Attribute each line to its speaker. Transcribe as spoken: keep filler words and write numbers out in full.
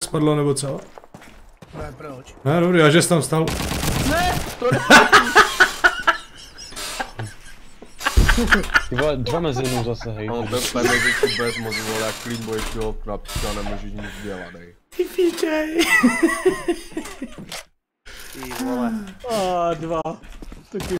Speaker 1: spadlo nebo co?
Speaker 2: Ne, proč?
Speaker 1: Ne, dobrý, a že jsi tam stal.
Speaker 2: Ne, to ne.
Speaker 3: Ty vole, dva mezi mnou zase, hej.
Speaker 4: No, ten pevně větší bez moc, vole, jak clean boy toho chlapčka, nemůžeš nic dělat, hej.
Speaker 1: Ty píčej.
Speaker 2: Ty vole.
Speaker 5: A dva. Taky